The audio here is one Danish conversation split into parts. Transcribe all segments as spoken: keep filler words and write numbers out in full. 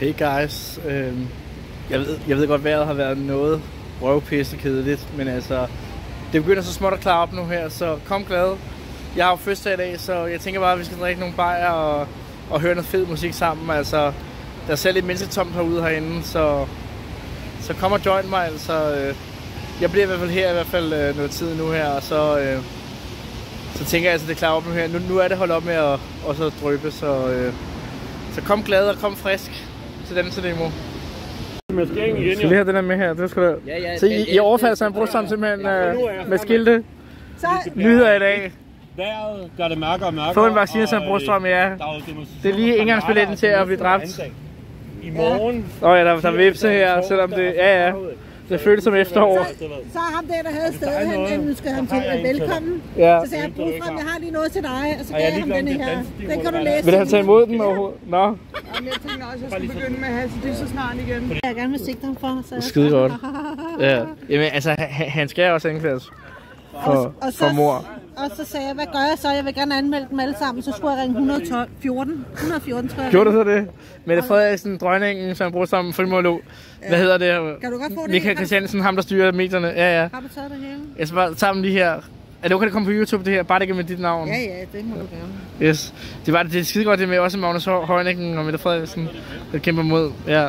Hey guys, øhm, jeg, ved, jeg ved godt, at vejret har været noget røvpisse kedeligt, men altså, det begynder så småt at klare op nu her, så kom glad. Jeg har jo fødselsdag i dag, så jeg tænker bare, at vi skal drikke nogle bajer og, og høre noget fed musik sammen. Altså, der er selv lidt mennesketomt herude herinde, så, så kom og join mig. Altså, øh, jeg bliver i hvert fald her i hvert fald øh, noget tid nu her, og så, øh, så tænker jeg, at det klarer op nu her. Nu, nu er det holdt op med at og så drøbe, så, øh, så kom glad og kom frisk til den til demo. Skal vi have den der med her? Det skal du... ja, ja, så I, I overfalder sig en brugstand simpelthen øh, med skilte. Nyheder i dag. Vejret gør det mørkere og mørkere. Få en vaccine til en brugstrøm, ja. Det er lige indgangsbilletten til at blive dræbt. I morgen. Åh oh, ja, der, der er vipse her, selvom det... Ja, ja. Det føles som efterår. Så, så ham der, der havde stedet, han ønskede ham til at velkommen. Ja. Så sagde jeg, brugstrøm, jeg har lige noget til dig. Og så gav jeg ham denne her. Den kan du læse. Vil han tage imod den overhovedet? Nå. Jamen, jeg tænker også, at jeg skal begynde med at have det så snart igen. Jeg vil gerne vil sigte ham for. Så skide godt. Ja. Jamen, altså, han skal også anklages for, for mor. Og så sagde jeg, hvad gør jeg så? Jeg vil gerne anmelde dem alle sammen. Så skulle jeg ringe et hundrede og fjorten. et hundrede og fjorten, tror jeg. Gjorde du så det? Mette Frederiksen, dronningen, som bruger sammen frimålog. Hvad hedder det? Kan du godt få det? Michael Christiansen, ham der styrer medierne. Ja, ja. Har du taget det hele? Jeg skal bare tage dem lige her. Er det okay, det kommer på YouTube, det her? Bare det ikke med dit navn. Ja, ja, det må du gerne. Yes. Det var det er skide godt, det med også Magnus Heunicke og Mette Frederiksen, der kæmper mod. Ja.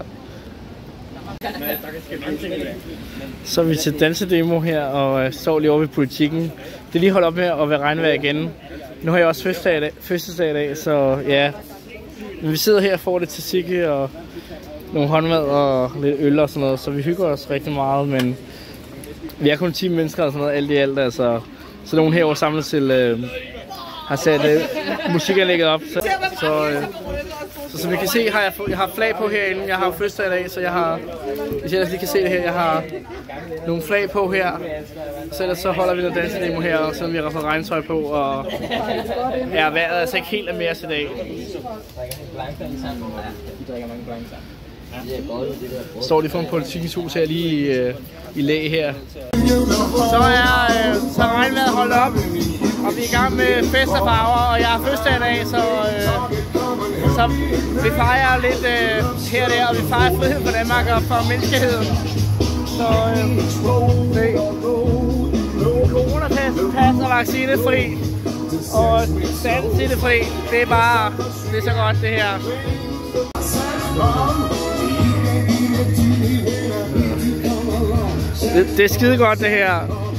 Så er vi til dansedemo her, og øh, står lige over ved politikken. Det er lige holdt op med at være regnvejr igen. Nu har jeg også fødselsdag i dag, fødselsdag i dag, så ja. Men vi sidder her og får lidt tzatziki og nogle håndmad og lidt øl og sådan noget, så vi hygger os rigtig meget, men vi er kun ti mennesker og sådan noget, alt i alt, altså. Så nogen herovre samlet til øh, har sat øh, musikanlægget op, så, så, øh, så som vi kan se har jeg, jeg har flag på herinde. Jeg har fødselsdag i dag, så jeg har, hvis jeg lige kan se det her, jeg har nogle flag på her. Så ellers så holder vi noget dansedemo her, og så vi har fået regntøj på, og ja, vejret er altså ikke helt af mere i dag. Står lige foran Politikens hus her lige i, øh, i læ her. Så er, øh, så er regnvejret holdt op, og vi er i gang med fest og farver, og jeg har fødselsdag i dag, så, øh, så vi fejrer lidt øh, her og der, og vi fejrer frihed for Danmark og for menneskeheden. Så øh, se. Coronatest, pas og vaccinefri, og dansedefri, det er bare, det er så godt det her. Det, det er skide godt det her.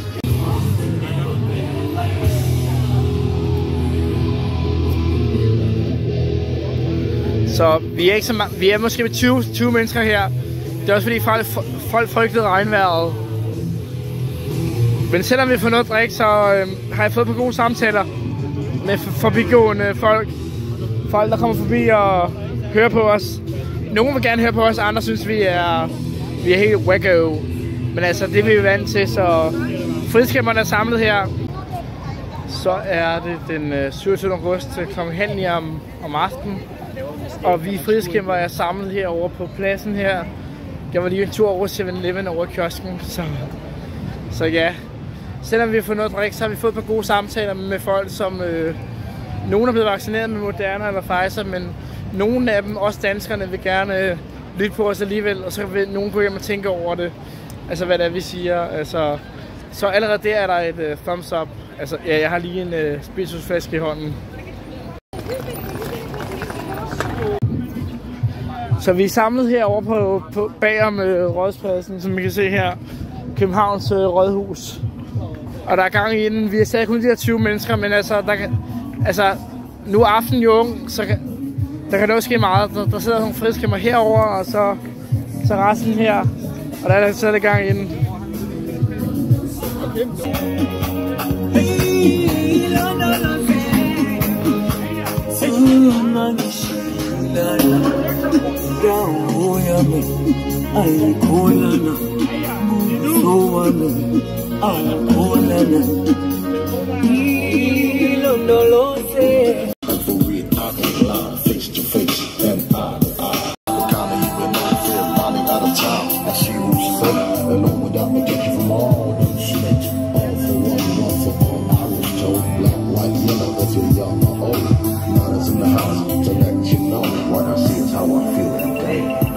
Så vi er ikke så mange, vi er måske tyve, tyve mennesker her. Det er også fordi folk, folk frygtede regnvejret. Men selvom vi får noget at drikke, så øh, har jeg fået på gode samtaler med forbigående folk. Folk der kommer forbi og hører på os. Nogle vil gerne høre på os, andre synes vi er, vi er helt wacko. Men altså, det er vi vant til, så frihedskæmperne er samlet her. Så er det den øh, syvogtyvende august klokken halv ni om, om aftenen. Og vi frihedskæmper er samlet herovre på pladsen her. Jeg var lige en tur over seven eleven over kiosken, så, så ja. Selvom vi har fået noget at drikke, så har vi fået et par gode samtaler med folk, som øh, nogle er blevet vaccineret med Moderna eller Pfizer, men nogle af dem, også danskerne, vil gerne øh, lytte på os alligevel, og så vil nogen gå hjem og tænke over det. Altså hvad det er, vi siger. Altså, så allerede der er der et uh, thumbs up. Altså, ja, jeg har lige en uh, spiritusflaske i hånden. Så vi er samlet herovre på, på bagom uh, Rådhuspladsen, som I kan se her. Københavns uh, Rådhus. Og der er gang i den. Vi er stadig kun de her tyve mennesker, men altså, der kan, altså nu er aftenen jo ung, så kan, der kan det også ske meget. Der, der sidder nogle frihedskæmper herover, og så, så resten her. Og der er så det gang i den. In the house to let you know what I see is how I feel today.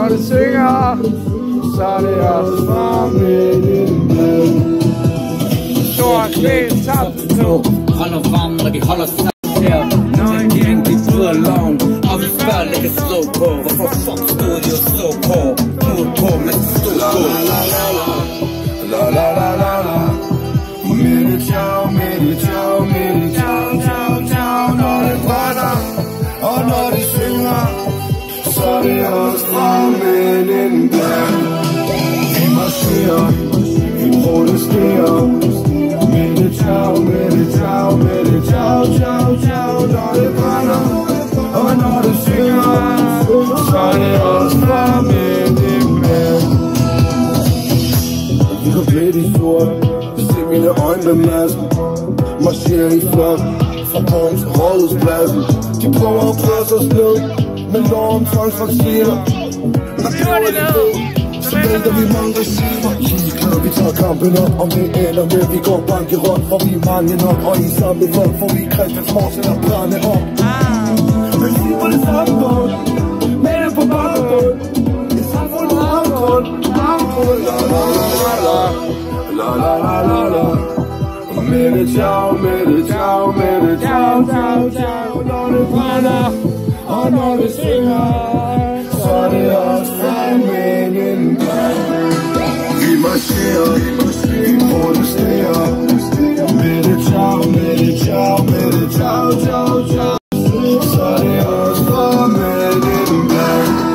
når det synger, så er det også familien. Stor knæ, tabt på. Hold nu frem, når vi holder sammen her. Når en gang de bryder loven, og vi før lægger slå på. Hvorfor fuck stod de og slå på? Mod på, men stå på. La la la la la la la la. Mette ciao, mette ciao, mette ciao, ciao, ciao. Når det brænder, og når det synger, så er det også familien der. Vi marcherer, vi protesterer. Mette ciao, mette ciao, mette ciao, ciao, ciao. Når det brænder, og når det synger, så er det også familien der. Vi har blidt i sort, se mine øjne med masken. Marcherer i flok, fra Borgen til Rådhuspladsen. De prøver at presse os ned, med lov om tvangsvacciner. Når kræver de ved, så vælter vi mange regimer. Klar, vi tager kampen op, om det ender med, vi går banke rundt, for vi er mange nok. Og i samme folk, for vi Christians fortsætter brænde op. Men vi må det samme bund, med det på baggrunden. Et samfund på baggrund, baggrund. La la la la la la la la la. Mette ciao, mette ciao, mette ciao, ciao, ciao. Når det brænder, og når det synger, så er det også familien der. Vi marcherer, vi protesterer. Mette ciao, mette ciao, mette ciao, ciao, ciao. Så er det også familien der.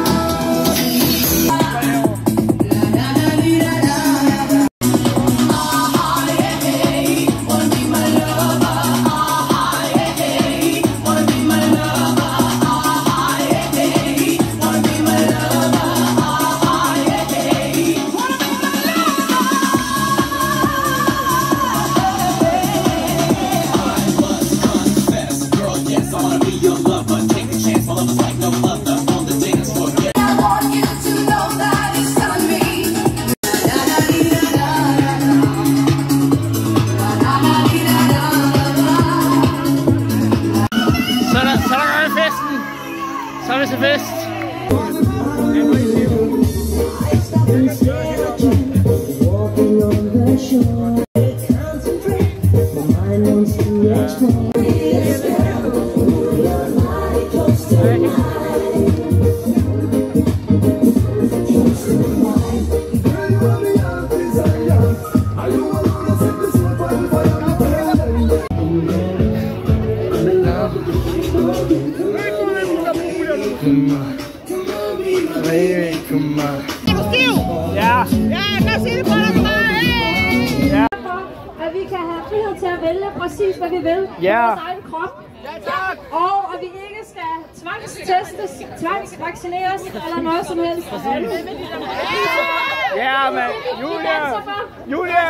Så er vi til fest. Ja. Ja, jeg kan sige det på dig. Ja. At vi kan have frihed til at vælge præcis, hvad vi vil i Ja. vores egen krop. Ja, tak. Og at vi ikke skal tvangstestes, tvangsvaccineres eller noget som helst. Ja, men Julie! Julie!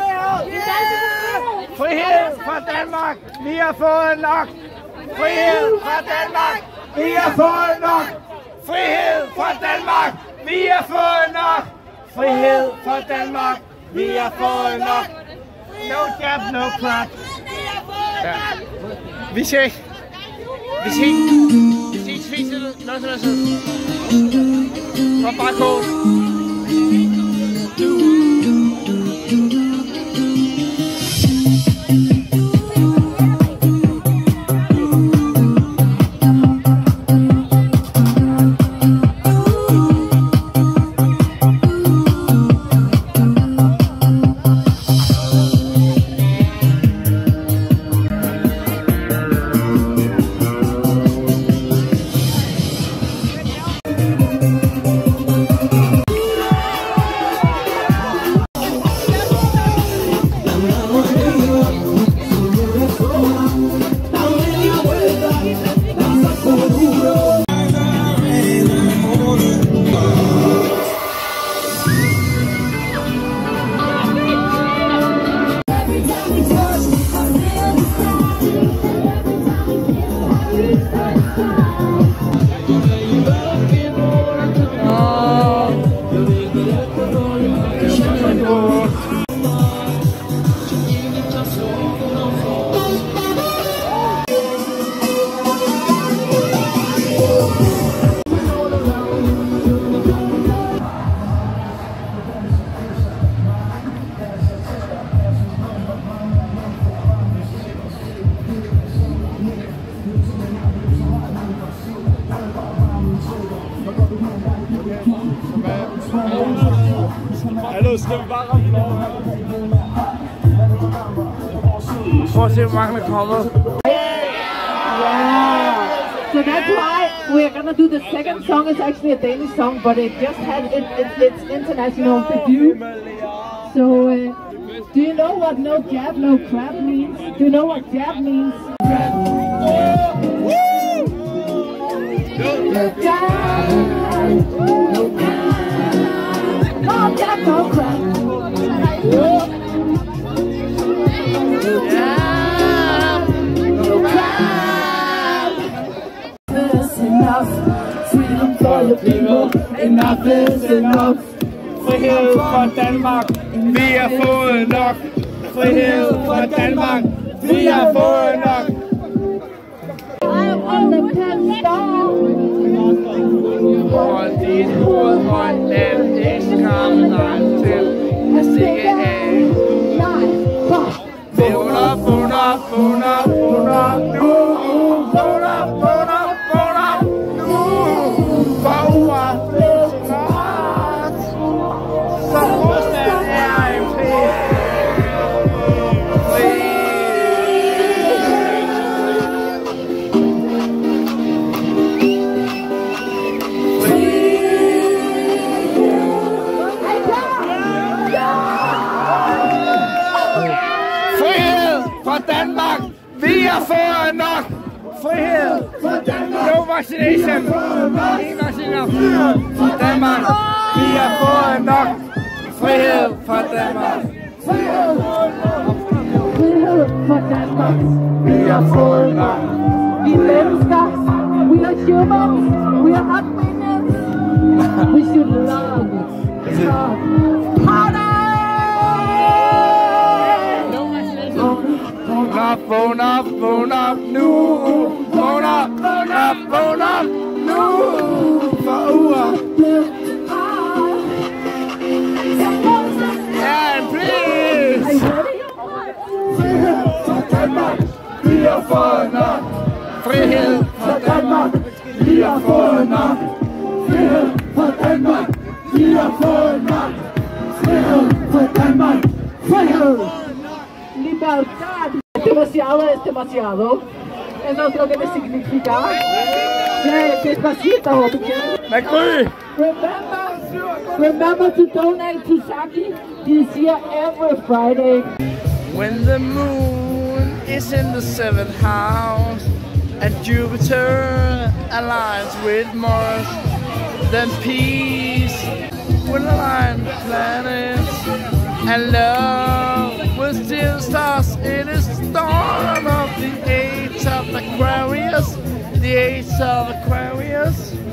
Frihed fra Danmark! Vi har fået nok! Frihed fra Danmark! Vi har fået nok! Frihed fra Danmark! Vi har fået nok! Frihed fra Danmark! Vi har fået nok! No jab, no crack! Ja. Vi ses! Vi ses! Vi ses! Vi ses! Noget sådan noget. Kom bare på! Hallo, skal vi bare ramme lov? Prøv at se, hvor mange der er kommet. Yeah. So that's why we're gonna do the second song. It's actually a Danish song, but it just had it, it, its international debut. So, uh, do you know what no jab, no crap means? Do you know what jab means? No jab, no crap. No jab, no crap. Freedom for your people, enough is enough. Frihed for Danmark, vi har fået nok. Frihed for Danmark, vi har fået nok. I'm on the pedestal. Hold dit hoved højt, lad ikke skræmme dig til at stikke af. Vågn op, vågn op, vågn op, vågn op nu. Vågn op, vågn op, vågn op nu. For uret blev snart. Så Rusland er en krig. Danmark, vi har fået nok. Frihed for Danmark. No vaccination. Ingen vacciner. Danmark, vi har fået nok. Frihed for Danmark. Frihed for Danmark. Vi har fået nok. Vi er mennesker. We are humans. We are not winners. We should love. Party! Vågn op, vågn op nu. Vågn op, vågn op, vågn op nu. For uret. And please. Frihed for Danmark, vi har fået nok. Frihed for Danmark, vi har fået nok. Frihed for Danmark, vi har fået nok. Frihed for Danmark, frihed. Libertad. Demasiado es demasiado. Eso es lo que me significa. Yeah, despacito. Magry. Remember, remember to donate to Saki. He's here every Friday. When the moon is in the seventh house and Jupiter aligns with Mars, then peace will align the planets and love will still stars. It is the dawn of the age of Aquarius, the age of Aquarius.